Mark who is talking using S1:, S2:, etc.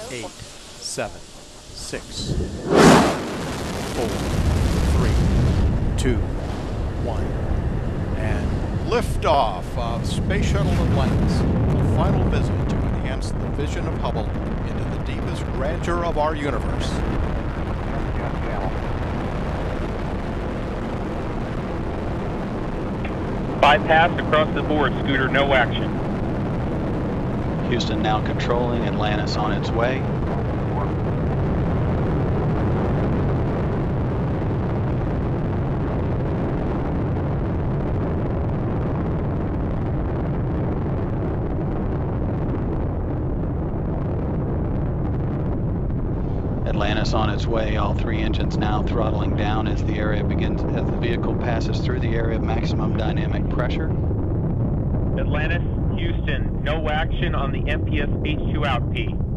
S1: 8, 7, 6, 4, 3, 2, 1. And liftoff of Space Shuttle Atlantis, the final visit to enhance the vision of Hubble into the deepest grandeur of our universe.
S2: Bypass across the board, Scooter, no action.
S3: Houston now controlling, Atlantis on its way. Atlantis on its way, all three engines now throttling down as the vehicle passes through the area of maximum dynamic pressure.
S2: Atlantis, Houston, no action on the MPS H2 out P.